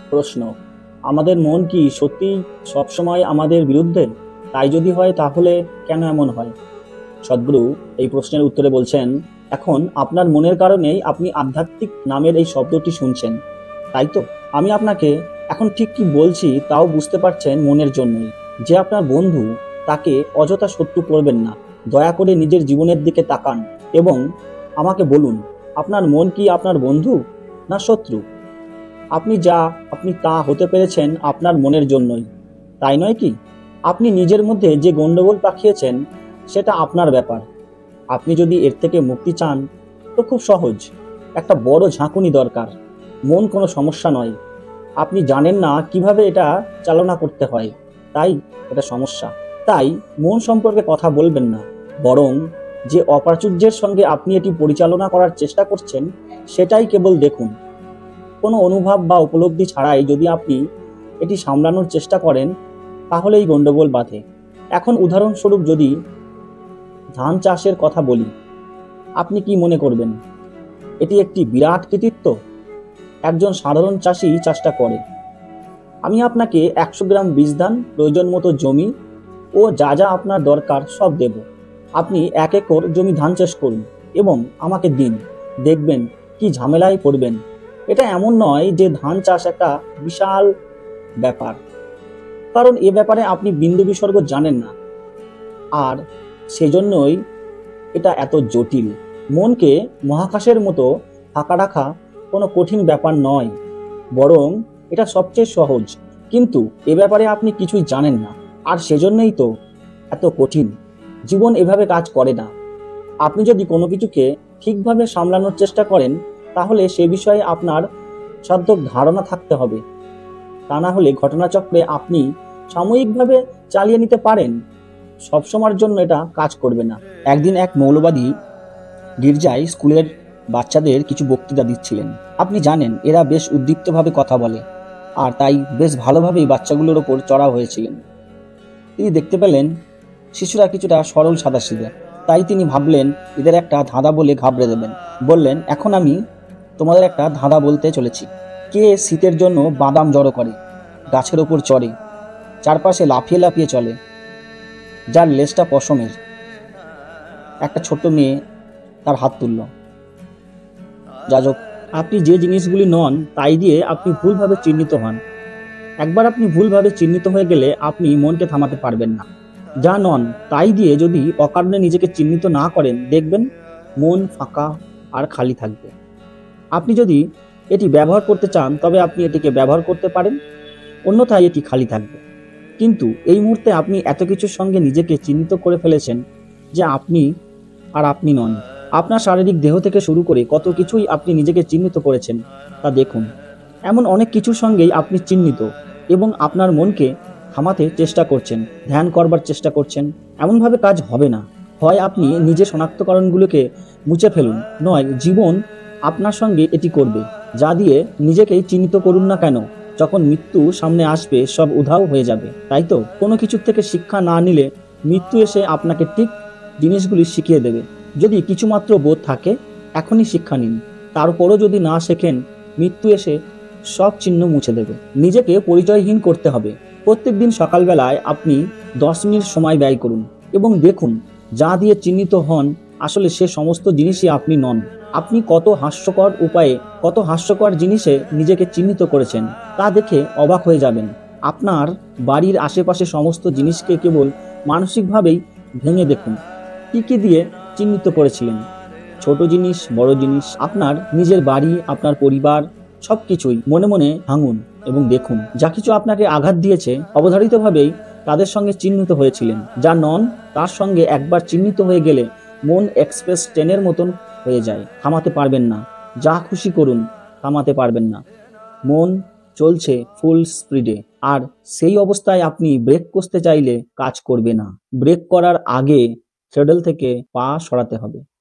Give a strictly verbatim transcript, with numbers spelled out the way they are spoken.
প্রশ্ন, আমাদের মন কি সত্যিই সবসময় আমাদের বিরুদ্ধে? তাই যদি হয় তাহলে কেন এমন হয়? সদ্গুরু এই প্রশ্নের উত্তরে বলছেন, এখন আপনার মনের কারণেই আপনি আধ্যাত্মিক নামের এই শব্দটি শুনছেন, তাই তো? আমি আপনাকে এখন ঠিক কি বলছি তাও বুঝতে পারছেন মনের জন্যই। যে আপনার বন্ধু, তাকে অযথা শত্রু করবেন না। দয়া করে নিজের জীবনের দিকে তাকান এবং আমাকে বলুন, আপনার মন কি আপনার বন্ধু না শত্রু? আপনি যা আপনি তা হতে পেরেছেন আপনার মনের জন্যই, তাই নয় কি? আপনি নিজের মধ্যে যে গন্ডগোল পাকিয়েছেন সেটা আপনার ব্যাপার। আপনি যদি এর থেকে মুক্তি চান তো খুব সহজ, একটা বড় ঝাঁকুনি দরকার। মন কোনো সমস্যা নয়, আপনি জানেন না কিভাবে এটা চালনা করতে হয়, তাই এটা সমস্যা। তাই মন সম্পর্কে কথা বলবেন না, বরং যে অপ্রাচুর্যের সঙ্গে আপনি এটি পরিচালনা করার চেষ্টা করছেন সেটাই কেবল দেখুন। কোনো অনুভব বা উপলব্ধি ছাড়াই যদি আপনি এটি সামলানোর চেষ্টা করেন তাহলেই গন্ডগোল বাধে। এখন উদাহরণস্বরূপ যদি ধান চাষের কথা বলি, আপনি কি মনে করবেন এটি একটি বিরাট কৃতিত্ব? একজন সাধারণ চাষি চাষটা করে। আমি আপনাকে একশো গ্রাম বীজ ধান, প্রয়োজন মতো জমি ও যা যা আপনার দরকার সব দেব। আপনি এক একর জমি ধান চাষ করুন এবং আমাকে দিন, দেখবেন কি ঝামেলায় পড়বেন। এটা এমন নয় যে ধান চাষ একটা বিশাল ব্যাপার, কারণ এ ব্যাপারে আপনি বিন্দু বিসর্গ জানেন না, আর সেজন্যই এটা এত জটিল। মনকে মহাকাশের মতো ফাঁকা রাখা কোনো কঠিন ব্যাপার নয়, বরং এটা সবচেয়ে সহজ। কিন্তু এ ব্যাপারে আপনি কিছুই জানেন না, আর সেজন্যই তো এত কঠিন। জীবন এভাবে কাজ করে না। আপনি যদি কোনো কিছুকে ঠিকভাবে সামলানোর চেষ্টা করেন তাহলে সে বিষয়ে আপনার সার্থক ধারণা থাকতে হবে, তা না হলে ঘটনাচক্রে আপনি সাময়িকভাবে চালিয়ে নিতে পারেন, সবসময়ের জন্য এটা কাজ করবে না। একদিন এক মৌলবাদী গির্জায় স্কুলের বাচ্চাদের কিছু বক্তৃতা দিচ্ছিলেন। আপনি জানেন এরা বেশ উদ্দীপ্তভাবে কথা বলে, আর তাই বেশ ভালোভাবেই বাচ্চাগুলোর ওপর চড়াও হয়েছিলেন। তিনি দেখতে পেলেন শিশুরা কিছুটা সরল সাদাসিধে, তাই তিনি ভাবলেন এদের একটা ধাঁধা বলে ঘাবড়ে দেবেন। বললেন, এখন আমি তোমাদের একটা ধাঁধা বলতে চলেছি। কে শীতের জন্য বাদাম জড়ো করে, গাছের ওপর চড়ে, চারপাশে লাফিয়ে লাফিয়ে চলে, যার লেজটা পশমের? একটা ছোট্ট মেয়ে তার হাত তুলল। যাজক, আপনি যে জিনিসগুলি নন তাই দিয়ে আপনি ভুলভাবে চিহ্নিত হন। একবার আপনি ভুলভাবে চিহ্নিত হয়ে গেলে আপনি মনকে থামাতে পারবেন না। যা নন তাই দিয়ে যদি অকারণে নিজেকে চিহ্নিত না করেন, দেখবেন মন ফাঁকা আর খালি থাকবে। আপনি যদি এটি ব্যবহার করতে চান তবে আপনি এটিকে ব্যবহার করতে পারেন, অন্যথায় এটি খালি থাকবে। কিন্তু এই মুহূর্তে আপনি এত কিছুর সঙ্গে নিজেকে চিহ্নিত করে ফেলেছেন যে আপনি আর আপনি নন। আপনার শারীরিক দেহ থেকে শুরু করে কত কিছুই আপনি নিজেকে চিহ্নিত করেছেন তা দেখুন। এমন অনেক কিছুর সঙ্গেই আপনি চিহ্নিত এবং আপনার মনকে থামাতে চেষ্টা করছেন, ধ্যান করবার চেষ্টা করছেন। এমনভাবে কাজ হবে না। হয় আপনি নিজের শনাক্তকরণগুলোকে মুছে ফেলুন, নয় জীবন আপনার সঙ্গে এটি করবে। যা দিয়ে নিজেকেই চিহ্নিত করুন না কেন, যখন মৃত্যু সামনে আসবে সব উধাও হয়ে যাবে। তাই তো কোনো কিছুর থেকে শিক্ষা না নিলে মৃত্যু এসে আপনাকে ঠিক জিনিসগুলি শিখিয়ে দেবে। যদি কিছুমাত্র বোধ থাকে এখনই শিক্ষা নিন, তারপরও যদি না শেখেন মৃত্যু এসে সব চিহ্ন মুছে দেবে। নিজেকে পরিচয়হীন করতে হবে। প্রত্যেক দিন সকালবেলায় আপনি দশ মিনিট সময় ব্যয় করুন এবং দেখুন যা দিয়ে চিহ্নিত হন আসলে সে সমস্ত জিনিসই আপনি নন। আপনি কত হাস্যকর উপায়ে, কত হাস্যকর জিনিসে নিজেকে চিহ্নিত করেছেন তা দেখে অবাক হয়ে যাবেন। আপনার বাড়ির আশেপাশে সমস্ত জিনিসকে কেবল মানসিকভাবেই ভেঙে দেখুন, কি কি দিয়ে চিহ্নিত করেছিলেন। ছোট জিনিস, বড় জিনিস, আপনার নিজের বাড়ি, আপনার পরিবার, সবকিছুই মনে মনে ভাঙুন এবং দেখুন যা কিছু আপনাকে আঘাত দিয়েছে অবধারিতভাবেই তাদের সঙ্গে চিহ্নিত হয়েছিলেন। যা নন তার সঙ্গে একবার চিহ্নিত হয়ে গেলে মন এক্সপ্রেস ট্রেনের মতন হয়ে যায়, থামাতে পারবেন না। যা খুশি করুন, থামাতে পারবেন না। মন চলছে ফুল স্পিডে, আর সেই অবস্থায় আপনি ব্রেক কষতে চাইলে কাজ করবে না। ব্রেক করার আগে থ্রেডল থেকে পা সরাতে হবে।